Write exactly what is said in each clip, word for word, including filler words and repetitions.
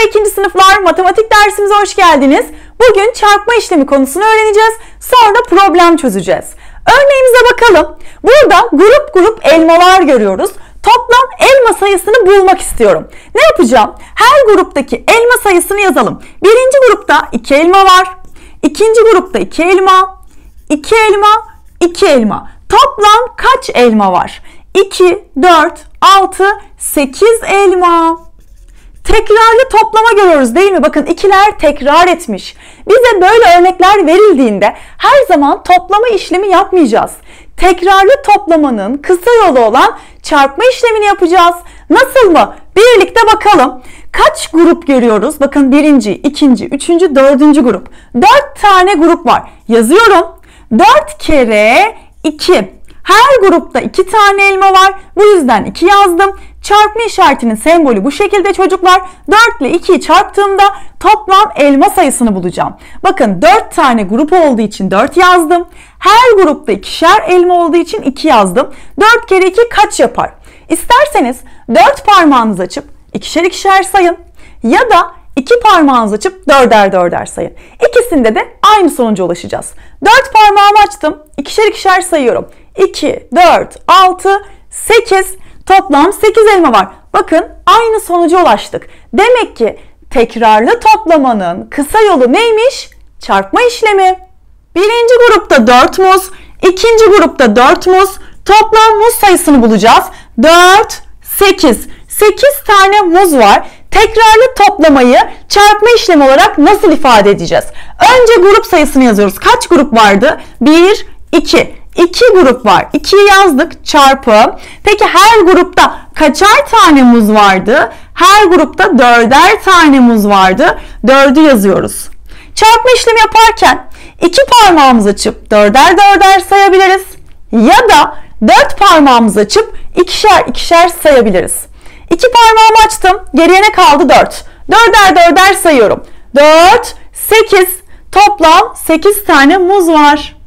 Merhaba ikinci sınıflar, matematik dersimize hoş geldiniz. Bugün çarpma işlemi konusunu öğreneceğiz. Sonra problem çözeceğiz. Örneğimize bakalım. Burada grup grup elmalar görüyoruz. Toplam elma sayısını bulmak istiyorum. Ne yapacağım? Her gruptaki elma sayısını yazalım. Birinci grupta iki elma var. İkinci grupta iki elma, iki elma, iki elma. Toplam kaç elma var? iki, dört, altı, sekiz elma. Tekrarlı toplama görüyoruz değil mi? Bakın ikiler tekrar etmiş. Bize böyle örnekler verildiğinde her zaman toplama işlemi yapmayacağız. Tekrarlı toplamanın kısa yolu olan çarpma işlemini yapacağız. Nasıl mı? Birlikte bakalım. Kaç grup görüyoruz? Bakın birinci, ikinci, üçüncü, dördüncü grup. Dört tane grup var. Yazıyorum. Dört kere iki. Her grupta iki tane elma var. Bu yüzden iki yazdım. Çarpma işaretinin sembolü bu şekilde çocuklar. dört ile ikiyi çarptığımda toplam elma sayısını bulacağım. Bakın dört tane grup olduğu için dört yazdım. Her grupta ikişer elma olduğu için iki yazdım. dört kere iki kaç yapar? İsterseniz dört parmağınızı açıp ikişer ikişer sayın. Ya da iki parmağınızı açıp dörder dörder sayın. İkisinde de aynı sonuca ulaşacağız. dört parmağımı açtım. İkişer ikişer sayıyorum. iki, dört, altı, sekiz. Toplam sekiz elma var. Bakın aynı sonuca ulaştık. Demek ki tekrarlı toplamanın kısa yolu neymiş? Çarpma işlemi. Birinci grupta dört muz, ikinci grupta dört muz. Toplam muz sayısını bulacağız. dört, sekiz. sekiz tane muz var. Tekrarlı toplamayı çarpma işlemi olarak nasıl ifade edeceğiz? Önce grup sayısını yazıyoruz. Kaç grup vardı? bir, iki. iki grup var. ikiyi yazdık. Çarpı. Peki her grupta kaçar tane muz vardı? Her grupta dörder tane muz vardı. dördü yazıyoruz. Çarpma işlemi yaparken iki parmağımızı açıp dörder dörder sayabiliriz. Ya da dört parmağımızı açıp ikişer ikişer sayabiliriz. iki parmağımı açtım. Geriye ne kaldı? dört. dörder dörder sayıyorum. dört, sekiz. Toplam sekiz tane muz var.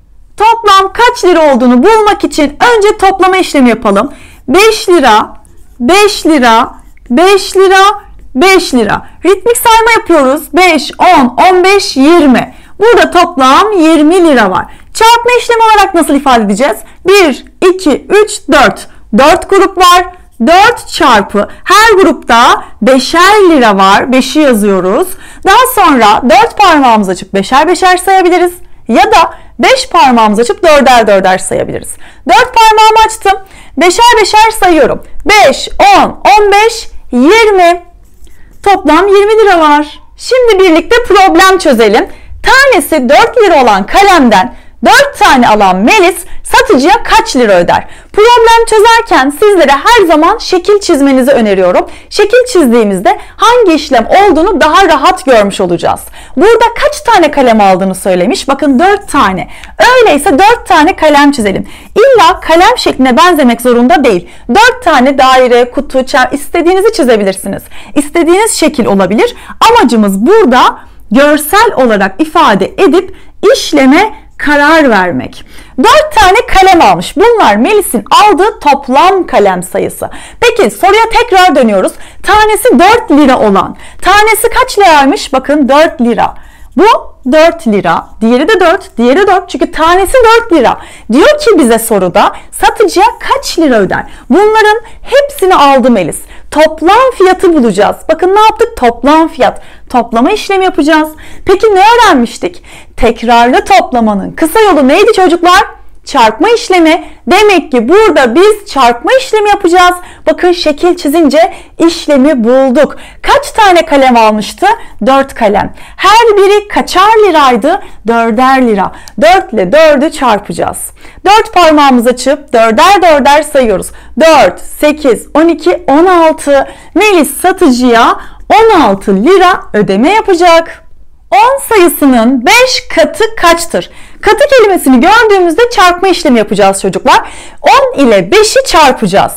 Toplam kaç lira olduğunu bulmak için önce toplama işlemi yapalım. beş lira, beş lira, beş lira, beş lira. Ritmik sayma yapıyoruz. beş, on, on beş, yirmi. Burada toplam yirmi lira var. Çarpma işlemi olarak nasıl ifade edeceğiz? bir, iki, üç, dört. dört grup var. dört çarpı her grupta beşer lira var. beşi yazıyoruz. Daha sonra dört parmağımızı açıp beşer beşer sayabiliriz. Ya da beş parmağımızı açıp dörder dörder sayabiliriz. dört parmağımı açtım. beşer beşer sayıyorum. beş, on, on beş, yirmi. Toplam yirmi lira var. Şimdi birlikte problem çözelim. Tanesi dört lira olan kalemden dört tane alan Melis satıcıya kaç lira öder? Problem çözerken sizlere her zaman şekil çizmenizi öneriyorum. Şekil çizdiğimizde hangi işlem olduğunu daha rahat görmüş olacağız. Burada kaç tane kalem aldığını söylemiş. Bakın dört tane. Öyleyse dört tane kalem çizelim. İlla kalem şekline benzemek zorunda değil. dört tane daire, kutu, çarpı istediğinizi çizebilirsiniz. İstediğiniz şekil olabilir. Amacımız burada görsel olarak ifade edip işleme karar vermek. dört tane kalem almış. Bunlar Melis'in aldığı toplam kalem sayısı. Peki soruya tekrar dönüyoruz. Tanesi dört lira olan. Tanesi kaç liraymış? Bakın dört lira. Bu dört lira. Diğeri de dört. Diğeri dört. Çünkü tanesi dört lira. Diyor ki bize soruda satıcıya kaç lira öder? Bunların hepsini aldı Melis. Toplam fiyatı bulacağız. Bakın ne yaptık? Toplam fiyat. Toplama işlemi yapacağız. Peki ne öğrenmiştik? Tekrarlı toplamanın kısa yolu neydi çocuklar? Çarpma işlemi. Demek ki burada biz çarpma işlemi yapacağız. Bakın şekil çizince işlemi bulduk. Kaç tane kalem almıştı? dört kalem. Her biri kaçar liraydı? dörder lira. dört ile dördü çarpacağız. dört parmağımızı açıp dörder dörder sayıyoruz. dört, sekiz, on iki, on altı. Melis satıcıya on altı lira ödeme yapacak. on sayısının beş katı kaçtır? Katı kelimesini gördüğümüzde çarpma işlemi yapacağız çocuklar. on ile beşi çarpacağız.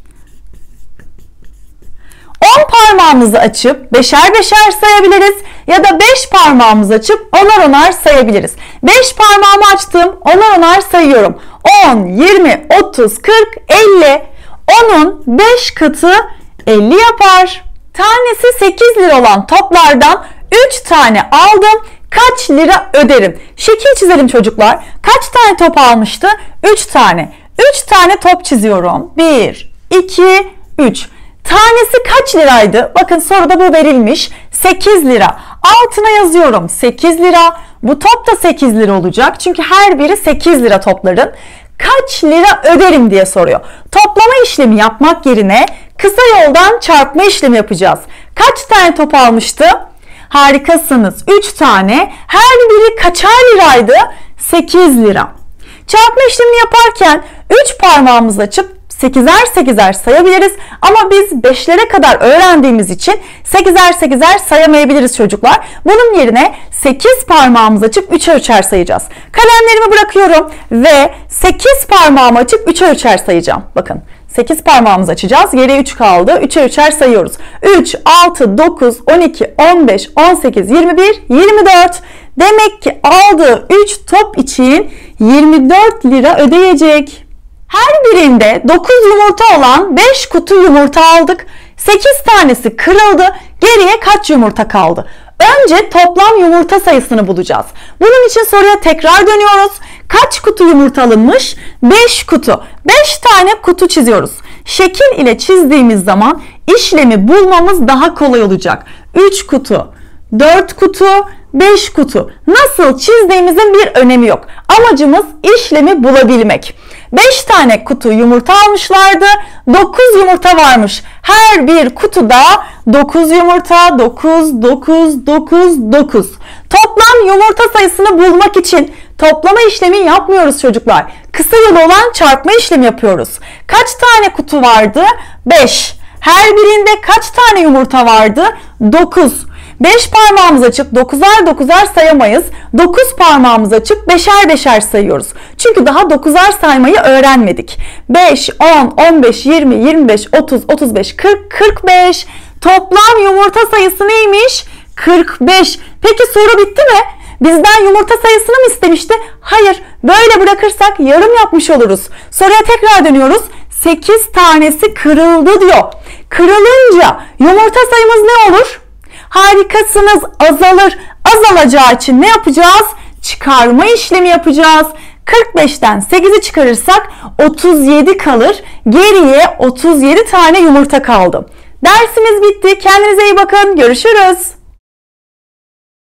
on parmağımızı açıp beşer beşer sayabiliriz ya da beş parmağımızı açıp onar onar sayabiliriz. beş parmağımı açtım, onar onar sayıyorum. on, yirmi, otuz, kırk, elli. onun beş katı elli yapar. Tanesi sekiz lira olan toplardan üç tane aldım. Kaç lira öderim? Şekil çizelim çocuklar. Kaç tane top almıştı? üç tane. üç tane top çiziyorum. bir, iki, üç. Tanesi kaç liraydı? Bakın soruda bu verilmiş. sekiz lira. Altına yazıyorum. sekiz lira. Bu top da sekiz lira olacak. Çünkü her biri sekiz lira topların. Kaç lira öderim diye soruyor. Toplama işlemi yapmak yerine kısa yoldan çarpma işlemi yapacağız. Kaç tane top almıştı? Harikasınız. üç tane. Her biri kaçar liraydı? sekiz lira. Çarpma işlemini yaparken üç parmağımızla açıp sekizer sekizer sayabiliriz. Ama biz beşlere kadar öğrendiğimiz için sekizer sekizer sayamayabiliriz çocuklar. Bunun yerine sekiz parmağımızı açıp üçer üçer sayacağız. Kalemlerimi bırakıyorum ve sekiz parmağımı açıp üçer üçer sayacağım. Bakın. sekiz parmağımızı açacağız. Geriye üç kaldı. üçer üçer sayıyoruz. üç, altı, dokuz, on iki, on beş, on sekiz, yirmi bir, yirmi dört. Demek ki aldığı üç top için yirmi dört lira ödeyecek. Her birinde dokuz yumurta olan beş kutu yumurta aldık. sekiz tanesi kırıldı. Geriye kaç yumurta kaldı? Önce toplam yumurta sayısını bulacağız. Bunun için soruya tekrar dönüyoruz. Kaç kutu yumurta alınmış? beş kutu. beş tane kutu çiziyoruz. Şekil ile çizdiğimiz zaman işlemi bulmamız daha kolay olacak. üç kutu, dört kutu, beş kutu. Nasıl çizdiğimizin bir önemi yok. Amacımız işlemi bulabilmek. beş tane kutu yumurta almışlardı. dokuz yumurta varmış. Her bir kutuda dokuz yumurta, dokuz, dokuz, dokuz, dokuz. Toplam yumurta sayısını bulmak için toplama işlemi yapmıyoruz çocuklar. Kısa yolu olan çarpma işlemi yapıyoruz. Kaç tane kutu vardı? beş. Her birinde kaç tane yumurta vardı? dokuz. beş parmağımızı açıp dokuzar dokuzar sayamayız. dokuz parmağımızı açıp beşer beşer sayıyoruz. Çünkü daha dokuzar saymayı öğrenmedik. beş, on, on beş, yirmi, yirmi beş, otuz, otuz beş, kırk, kırk beş. Toplam yumurta sayısı neymiş? kırk beş. Peki soru bitti mi? Bizden yumurta sayısını mı istemişti? Hayır. Böyle bırakırsak yarım yapmış oluruz. Soruya tekrar dönüyoruz. sekiz tanesi kırıldı diyor. Kırılınca yumurta sayımız ne olur? Harikasınız, azalır. Azalacağı için ne yapacağız? Çıkarma işlemi yapacağız. kırk beşten sekizi çıkarırsak otuz yedi kalır. Geriye otuz yedi tane yumurta kaldı. Dersimiz bitti. Kendinize iyi bakın. Görüşürüz.